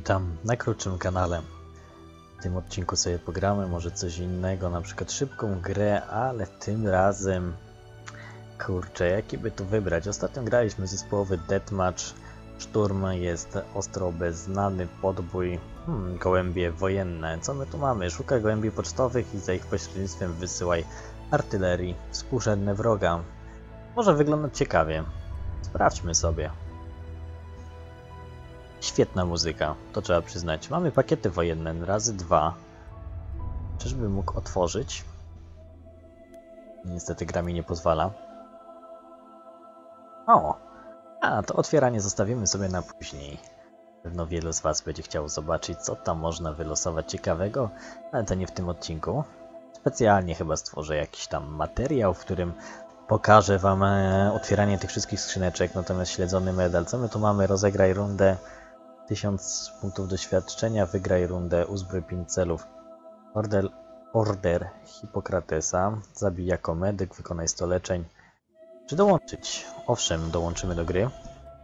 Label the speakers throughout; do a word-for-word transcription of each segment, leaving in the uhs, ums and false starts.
Speaker 1: Witam na krótszym kanale. W tym odcinku sobie pogramy może coś innego, na przykład szybką grę, ale tym razem... Kurczę, jaki by tu wybrać? Ostatnio graliśmy zespołowy Deathmatch. Szturm jest ostro beznany, podbój, hmm, gołębie wojenne. Co my tu mamy? Szukaj gołębi pocztowych i za ich pośrednictwem wysyłaj artylerii współrzędne wroga. Może wyglądać ciekawie. Sprawdźmy sobie. Świetna muzyka, to trzeba przyznać. Mamy pakiety wojenne razy dwa. Czyżbym mógł otworzyć? Niestety gra mi nie pozwala. O! A, to otwieranie zostawimy sobie na później. Pewno wielu z Was będzie chciało zobaczyć, co tam można wylosować ciekawego, ale to nie w tym odcinku. Specjalnie chyba stworzę jakiś tam materiał, w którym pokażę Wam otwieranie tych wszystkich skrzyneczek, natomiast śledzony medal. Co my tu mamy? Rozegraj rundę, tysiąc punktów doświadczenia, wygraj rundę, uzbrój pięć celów. Order, order Hipokratesa, zabij jako medyk, wykonaj sto leczeń. Czy dołączyć? Owszem, dołączymy do gry.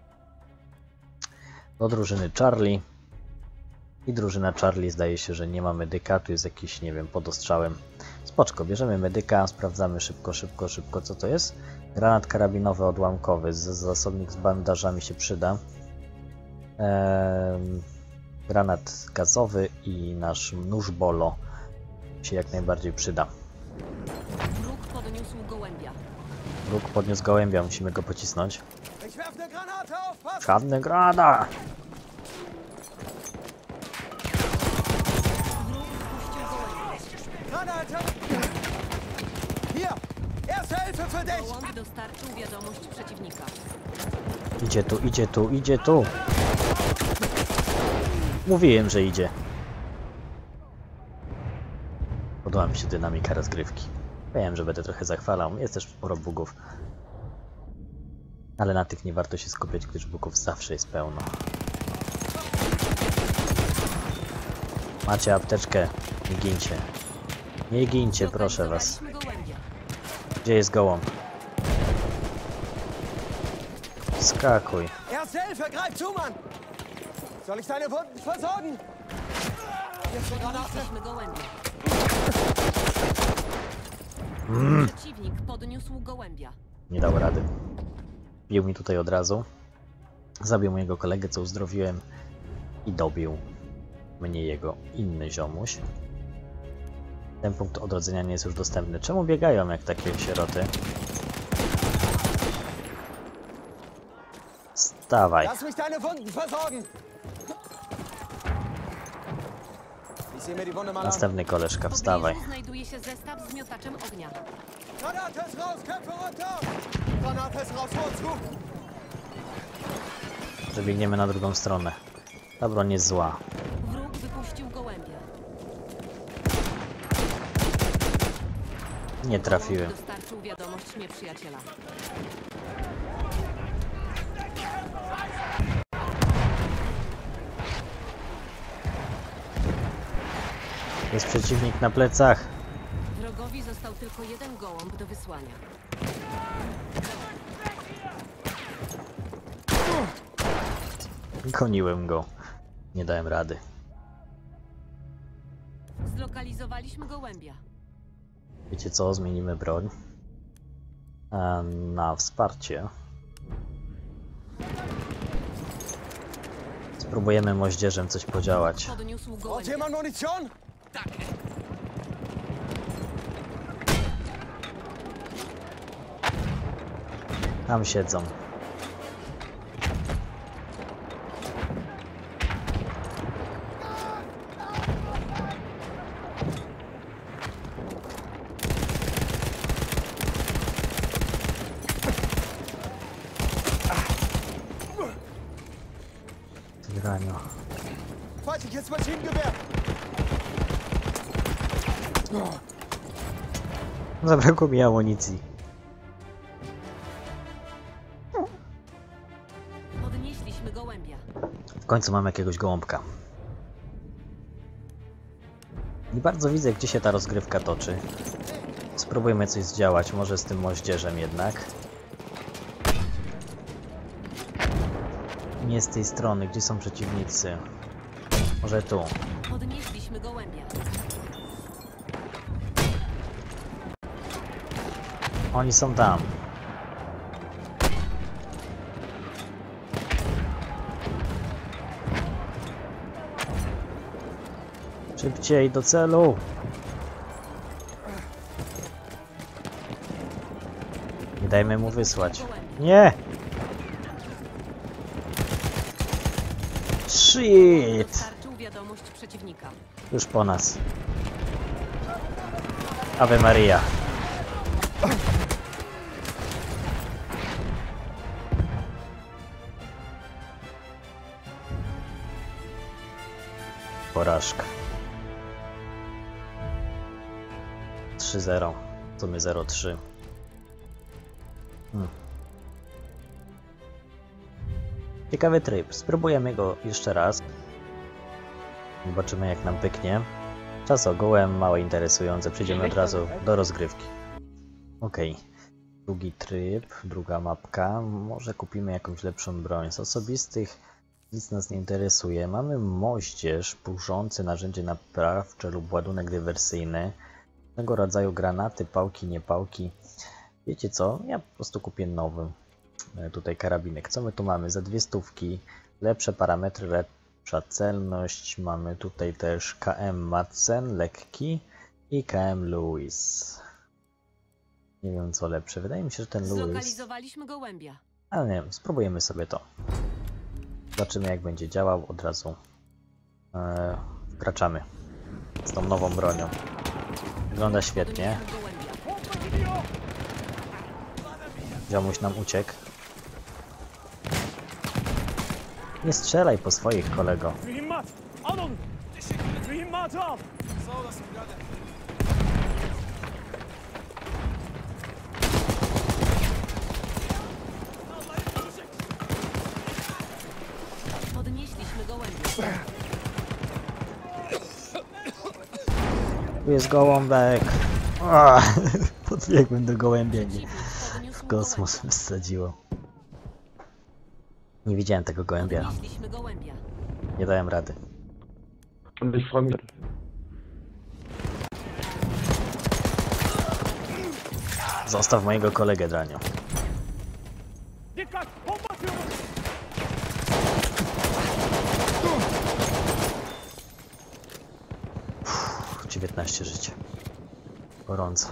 Speaker 1: Do drużyny Charlie. I drużyna Charlie zdaje się, że nie ma medyka, tu jest jakiś, nie wiem, pod ostrzałem. Spoczko, bierzemy medyka, sprawdzamy szybko, szybko, szybko, co to jest. Granat karabinowy odłamkowy, zasobnik z bandażami się przyda. Eee, granat gazowy i nasz nóż bolo się jak najbardziej przyda.
Speaker 2: Wróg podniósł gołębia.
Speaker 1: Wróg podniósł gołębia, musimy go pocisnąć. Żadne granata!
Speaker 2: Gołąb dostarczył wiadomość przeciwnika.
Speaker 1: Idzie tu, idzie tu, idzie tu! Mówiłem, że idzie. Podoba mi się dynamika rozgrywki. Wiem, że będę trochę zachwalał, jest też sporo bugów. Ale na tych nie warto się skupiać, gdyż bugów zawsze jest pełno. Macie apteczkę, nie gincie. Nie gincie, proszę was. Gdzie jest gołąb? Skakuj.
Speaker 2: Mm. Przeciwnik podniósł gołębia.
Speaker 1: Nie dał rady. Bił mi tutaj od razu. Zabił mojego kolegę, co uzdrowiłem. I dobił mnie jego inny ziomuś. Ten punkt odrodzenia nie jest już dostępny. Czemu biegają jak takie sieroty? Stawaj. Następny koleżka, wstawaj.
Speaker 2: Znajduje się zestaw z miotaczem ognia.
Speaker 1: Przebiegniemy na drugą stronę. Ta broń jest zła.
Speaker 2: Wróg wypuścił gołębia.
Speaker 1: Nie trafiłem.
Speaker 2: Gołąb dostarczył wiadomość nieprzyjaciela.
Speaker 1: Jest przeciwnik na plecach.
Speaker 2: Wrogowi został tylko jeden gołąb do wysłania.
Speaker 1: Goniłem go. Nie dałem rady.
Speaker 2: Zlokalizowaliśmy gołębia.
Speaker 1: Wiecie co? Zmienimy broń. A na wsparcie. Spróbujemy moździerzem coś podziałać.
Speaker 2: Podniósł gołębia.
Speaker 1: Tam siedzą. Tyraniu. Zabrakło mi amunicji.
Speaker 2: Podnieśliśmy gołębia.
Speaker 1: W końcu mam jakiegoś gołąbka. Nie bardzo widzę, gdzie się ta rozgrywka toczy. Spróbujmy coś zdziałać, może z tym moździerzem jednak. Nie z tej strony, gdzie są przeciwnicy. Może tu.
Speaker 2: Podnieśliśmy gołębia.
Speaker 1: Oni są tam. Szybciej do celu. Nie dajmy mu wysłać. Nie! Shit!
Speaker 2: Dostarczył wiadomość przeciwnika.
Speaker 1: Już po nas. Ave Maria. Porażka. trzy zero. To my zero trzy. Hmm. Ciekawy tryb. Spróbujemy go jeszcze raz. Zobaczymy, jak nam pyknie. Czas ogółem, mało interesujące. Przejdziemy od razu do rozgrywki. Ok. Drugi tryb, druga mapka. Może kupimy jakąś lepszą broń. Z osobistych nic nas nie interesuje. Mamy moździerz, burzący narzędzie naprawcze lub ładunek dywersyjny. Tego rodzaju granaty, pałki, niepałki. Wiecie co? Ja po prostu kupię nowy tutaj karabinek. Co my tu mamy? Za dwie stówki. Lepsze parametry, lepsza celność. Mamy tutaj też K M Madsen, lekki i K M Lewis. Nie wiem co lepsze. Wydaje mi się, że ten Lewis.
Speaker 2: Zlokalizowaliśmy gołębia.
Speaker 1: Ale nie wiem, spróbujemy sobie to. Zobaczymy, jak będzie działał. Od razu eee, wkraczamy z tą nową bronią. Wygląda świetnie. Ziomuś nam uciekł. Nie strzelaj po swoich, kolego.
Speaker 2: Podnieśliśmy gołębia.
Speaker 1: Tu jest gołąbek. Ah, podbiegłem do gołębia. Nie. W kosmos wsadziło. Nie widziałem tego gołębia.
Speaker 2: Podnieśliśmy gołębia.
Speaker 1: Nie dałem rady. Zostaw mojego kolegę, Dranio. Uff, dziewiętnaście życia. Gorąco.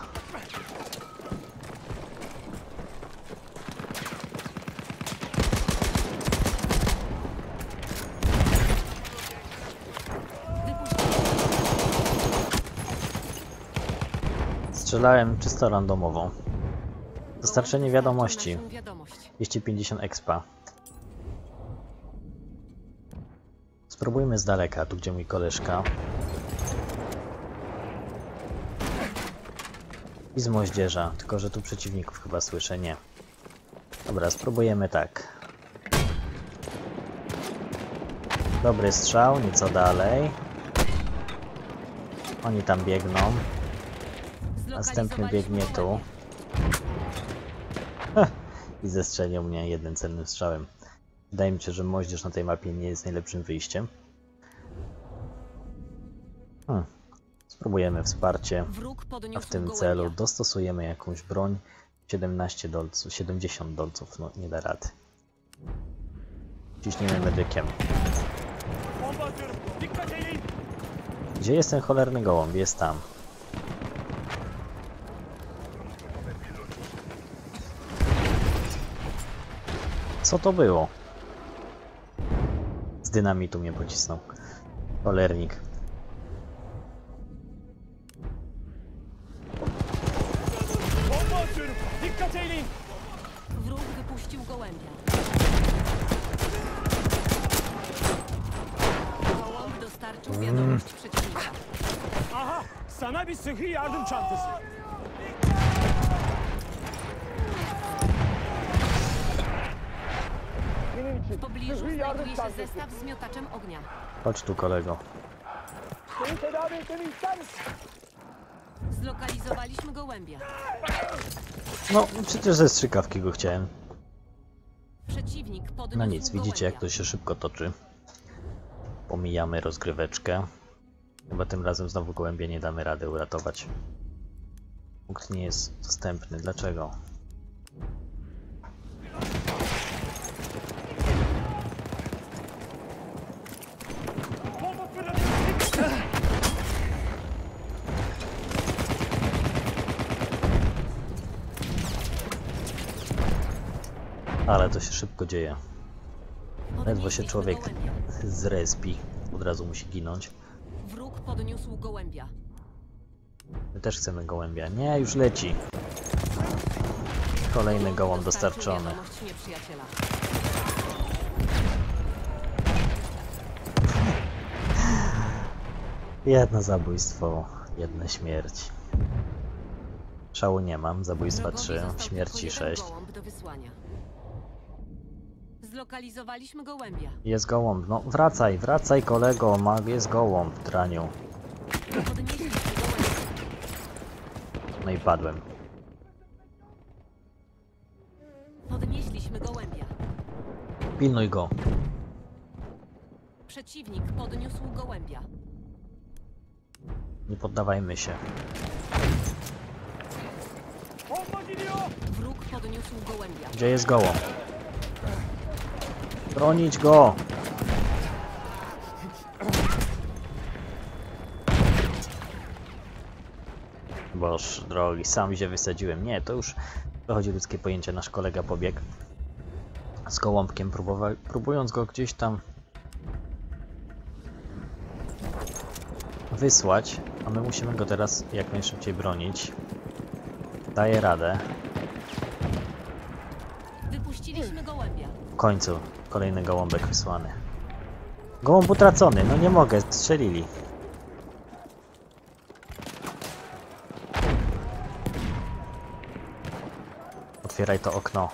Speaker 1: Strzelałem czysto randomowo. Dostarczenie wiadomości. dwieście pięćdziesiąt expa. Spróbujmy z daleka, tu gdzie mój koleżka. I z moździerza, tylko że tu przeciwników chyba słyszę, nie. Dobra, spróbujemy tak. Dobry strzał, nieco dalej. Oni tam biegną. Następny biegnie tu. I zestrzelił mnie jednym cennym strzałem. Wydaje mi się, że moździerz na tej mapie nie jest najlepszym wyjściem. Hmm. Spróbujemy wsparcie. A w tym celu dostosujemy jakąś broń. siedemnaście dolców, siedemdziesiąt dolców, no nie da rady. Ciśniemy medykiem. Gdzie jest ten cholerny gołąb? Jest tam. Co to było? Z dynamitu mnie pocisnął. Cholernik.
Speaker 2: Wróg wypuścił gołębia. Gołąb dostarczył wiadomość przeciwnika.
Speaker 3: Aha! Sana bir sıhhi yardım çantası.
Speaker 2: W pobliżu znajduje się zestaw z miotaczem ognia.
Speaker 1: Chodź tu, kolego.
Speaker 3: Seni tedavi etmemi ister misin?
Speaker 2: Zlokalizowaliśmy gołębia.
Speaker 1: No, przecież ze strzykawki go chciałem.
Speaker 2: Przeciwnik podniósł
Speaker 1: No nic, widzicie jak
Speaker 2: gołębia.
Speaker 1: to się szybko toczy. Pomijamy rozgryweczkę. Chyba tym razem znowu gołębia nie damy rady uratować. Punkt nie jest dostępny. Dlaczego? Ale to się szybko dzieje. Ledwo się człowiek zrespi, od razu musi ginąć.
Speaker 2: Wróg podniósł gołębia.
Speaker 1: My też chcemy gołębia. Nie, już leci. Kolejny gołąb dostarczony.
Speaker 2: Wiadomość nieprzyjaciela.
Speaker 1: Jedno zabójstwo, jedna śmierć. Szału nie mam, zabójstwa
Speaker 2: Wrogowi
Speaker 1: trzy,
Speaker 2: został
Speaker 1: śmierci
Speaker 2: tylko jeden
Speaker 1: sześć.
Speaker 2: gołąb do wysłania. Zlokalizowaliśmy gołębia.
Speaker 1: Jest gołąb, no wracaj, wracaj kolego, ma, jest gołąb, traniu.
Speaker 2: Podnieśliśmy gołębia.
Speaker 1: No i padłem.
Speaker 2: Podnieśliśmy gołębia.
Speaker 1: Pilnuj go.
Speaker 2: Przeciwnik podniósł gołębia.
Speaker 1: Nie poddawajmy się.
Speaker 2: Wróg podniósł gołębia.
Speaker 1: Gdzie jest gołąb? Bronić go! Boż drogi, sam się wysadziłem. Nie, to już dochodzi ludzkie pojęcie. Nasz kolega pobiegł z gołąbkiem, próbowa- próbując go gdzieś tam wysłać, a my musimy go teraz jak najszybciej bronić. Daję radę.
Speaker 2: Wypuściliśmy gołębia.
Speaker 1: W końcu kolejny gołąbek wysłany. Gołąb utracony, no nie mogę, strzelili. Otwieraj to okno.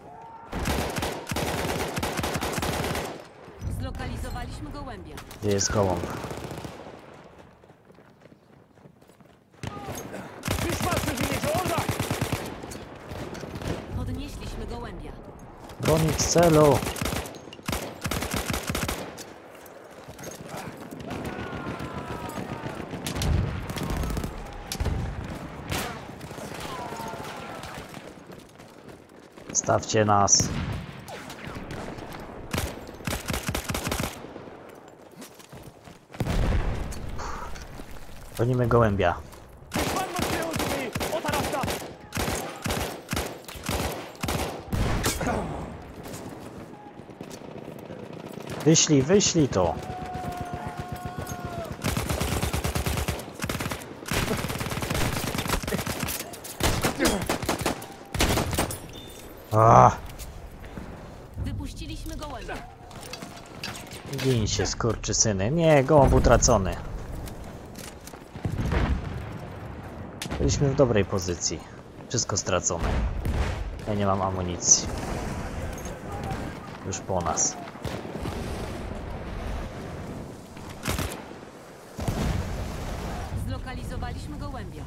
Speaker 2: Zlokalizowaliśmy gołębia.
Speaker 1: Gdzie jest gołąb?
Speaker 2: Podnieśliśmy gołębia.
Speaker 1: Bronić celu! Stawcie nas! Bronimy gołębia. Wyślij, wyślij to! Ah,
Speaker 2: Wypuściliśmy gołębia.
Speaker 1: gin się, skurczysyny. Nie, gołąb utracony. Byliśmy w dobrej pozycji. Wszystko stracone. Ja nie mam amunicji. Już po nas.
Speaker 2: Zlokalizowaliśmy gołębia.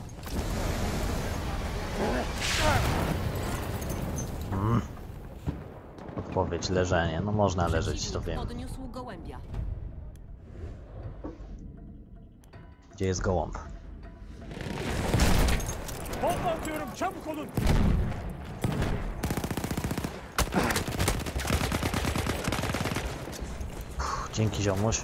Speaker 1: Mm. Odpowiedź, leżenie. No można leżeć, to
Speaker 2: Przeciwnik
Speaker 1: wiem.
Speaker 2: podniósł gołębia.
Speaker 1: Gdzie jest gołąb? Uff, dzięki ziomuś.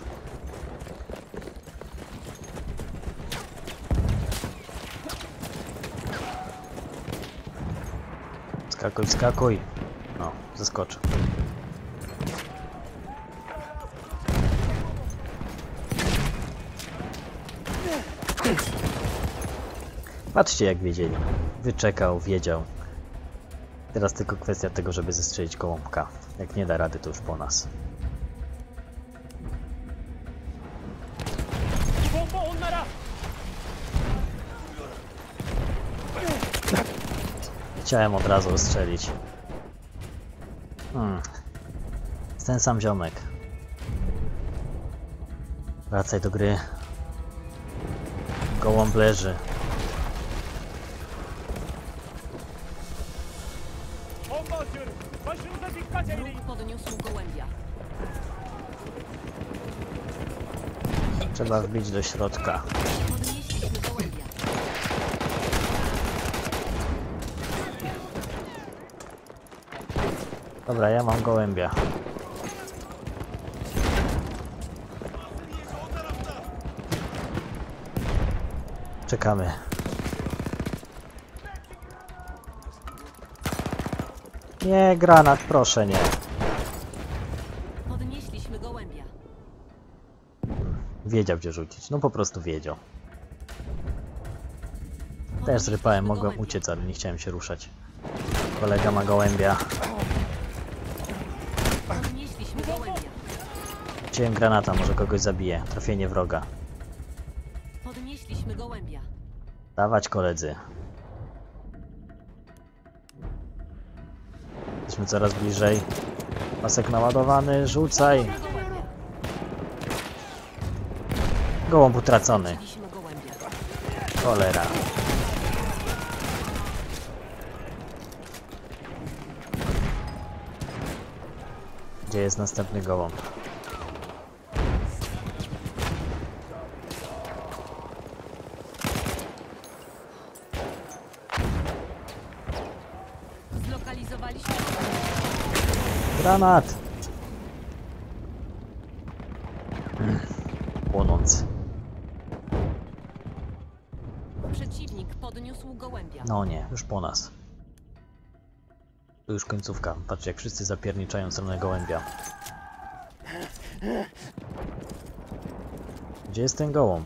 Speaker 1: Skakuj, skakuj. No, zeskoczę. Patrzcie jak wiedzieli. Wyczekał, wiedział. Teraz tylko kwestia tego, żeby zestrzelić gołąbka. Jak nie da rady, to już po nas. Chciałem od razu strzelić. Hmm. Ten sam ziomek. Wracaj do gry. Gołąb leży.
Speaker 2: Wróg podniósł gołębia.
Speaker 1: Trzeba wbić do środka.
Speaker 2: Podnieśliśmy gołębia.
Speaker 1: Dobra, ja mam gołębia. Czekamy. Nie, granat, proszę nie.
Speaker 2: Podnieśliśmy gołębia.
Speaker 1: Wiedział gdzie rzucić, no po prostu wiedział. Też
Speaker 2: Podnieśliśmy
Speaker 1: zrypałem, mogłem
Speaker 2: gołębia.
Speaker 1: uciec, ale nie chciałem się ruszać. Kolega ma gołębia.
Speaker 2: Podnieśliśmy gołębia.
Speaker 1: Wziąłem granata, może kogoś zabije. Trafienie wroga.
Speaker 2: Podnieśliśmy gołębia.
Speaker 1: Dawać koledzy. Jesteśmy coraz bliżej. Pasek naładowany, rzucaj.
Speaker 2: Gołębia.
Speaker 1: Gołąb utracony.
Speaker 2: Podnieśliśmy gołębia.
Speaker 1: Cholera. Gdzie jest następny gołąb?
Speaker 2: Zlokalizowaliśmy
Speaker 1: Granat! Hmm. Płonący.
Speaker 2: przeciwnik. Podniósł gołębia.
Speaker 1: No nie, już po nas. To już końcówka. Patrzcie, jak wszyscy zapierniczają w stronę gołębia. Gdzie jest ten gołąb?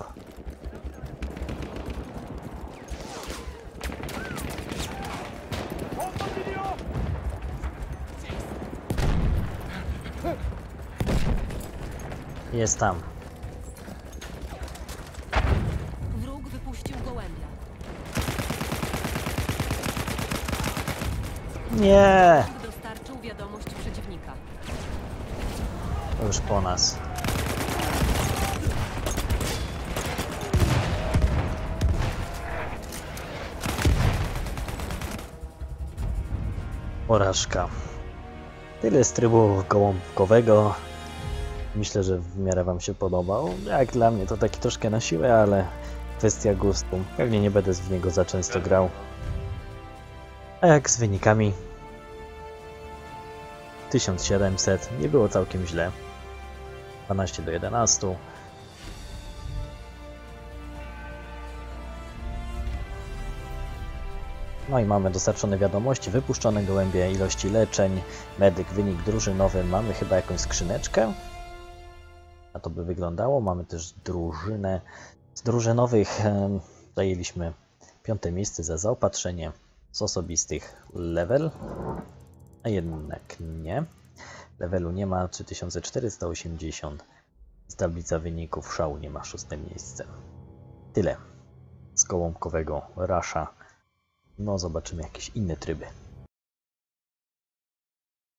Speaker 1: Jest tam.
Speaker 2: Wróg wypuścił gołębia.
Speaker 1: Nie!
Speaker 2: Wróg dostarczył wiadomość przeciwnika.
Speaker 1: To już po nas. Porażka. Tyle z trybu gołąbkowego. Myślę, że w miarę wam się podobał. Jak dla mnie to taki troszkę na siłę, ale kwestia gustu. Pewnie nie będę w niego za często grał. A jak z wynikami? tysiąc siedemset. Nie było całkiem źle. dwanaście do jedenastu. No i mamy dostarczone wiadomości, wypuszczone gołębie, ilości leczeń, medyk, wynik drużynowy. Mamy chyba jakąś skrzyneczkę. A to by wyglądało. Mamy też drużynę. Z drużynowych e, zajęliśmy piąte miejsce za zaopatrzenie. Z osobistych level. A jednak nie. Levelu nie ma, trzy tysiące czterysta osiemdziesiąt. Z tablica wyników szału nie ma, szóste miejsce. Tyle z gołąbkowego Rusha. No zobaczymy jakieś inne tryby.